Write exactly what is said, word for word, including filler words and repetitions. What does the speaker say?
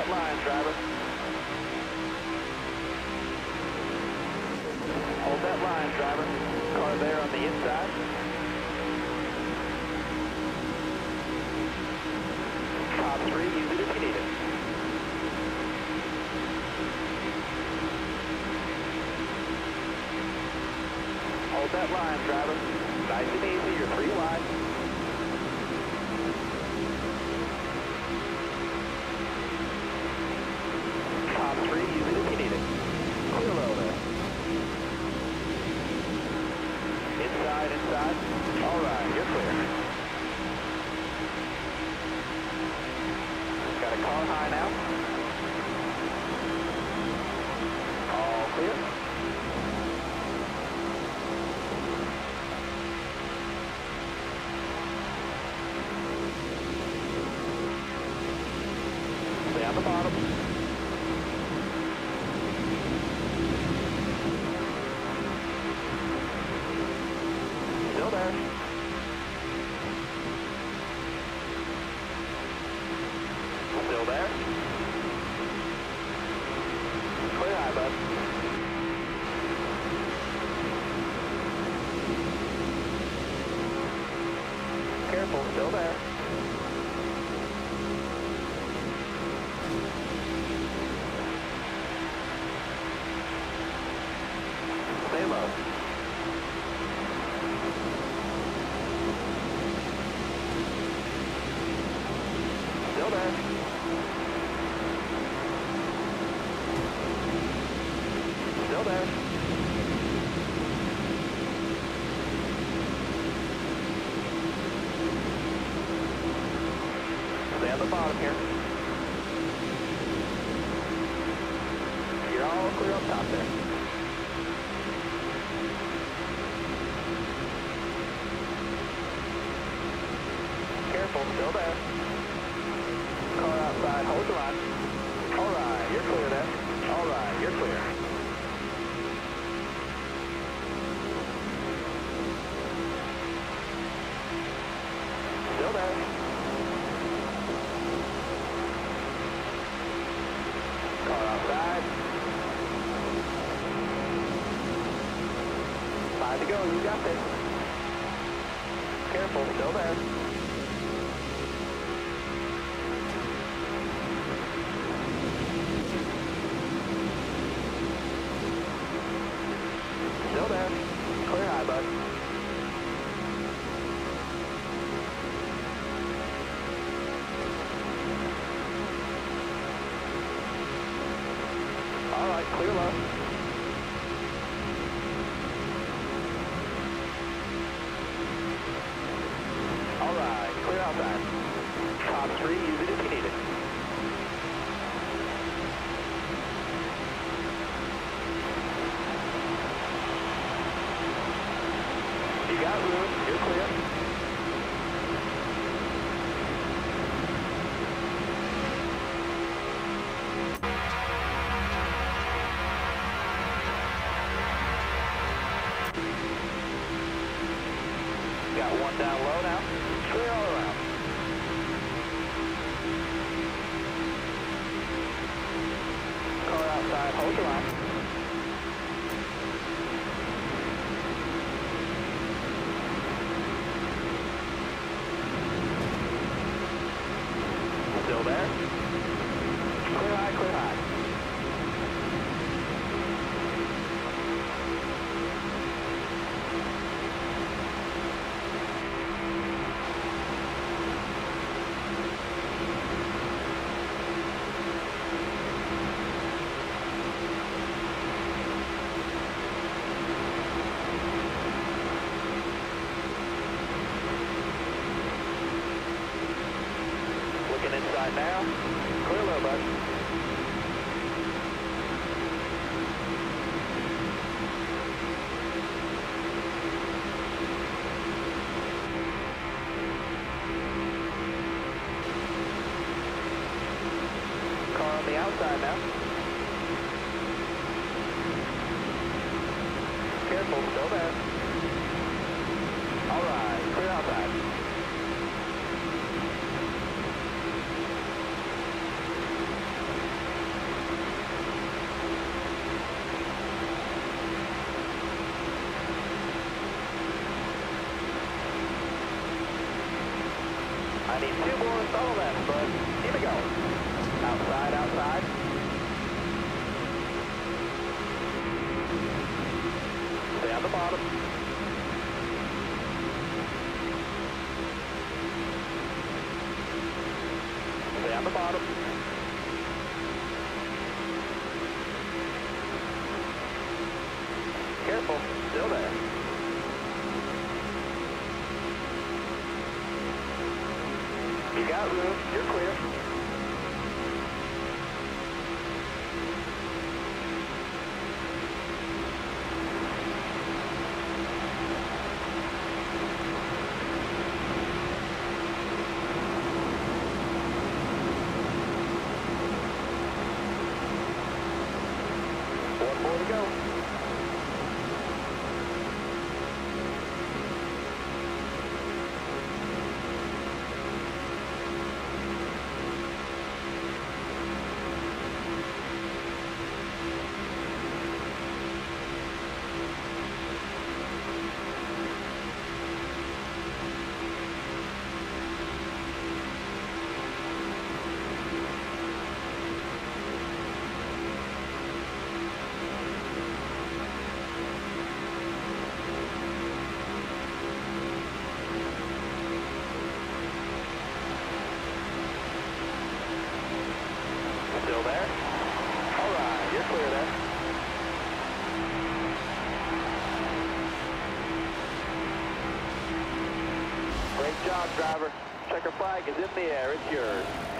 that line, driver. Hold that line, driver. Car there on the inside. Top three, use it if you need it. Hold that line, driver. Nice and easy, you're three wide. Top three, use it if you need it. Clear low there. Inside, inside. All right, you're clear. Got a car high now. All clear. Stay on the bottom. Still there. Still there. Clear high, bud. Careful, still there. Stay low. Still there. Still there. Stay on the bottom here. You're all clear up top there. Careful, still there. Car outside, hold the line. All right, you're clear there. All right, you're clear. Still there. Car outside. Five to go, you got this. Careful, still there. Still there. Clear high, bud. All right, clear low. All right, clear outside. Top three, use it if you need it. You got room, you're clear. Got one down low now. Clear all around. Car outside, hold the line. Still there. Clear high, clear high. Looking inside now. Clear low, bud. Car on the outside now. Careful, still there. All right, clear outside. I need two more on the left, bud. Keep it going. Outside, outside. Stay on the bottom. Stay on the bottom. Careful, still there. You got room, you're clear. One more to go. Still there? All right, you're clear there. Great job, driver. Checker flag is in the air. It's yours.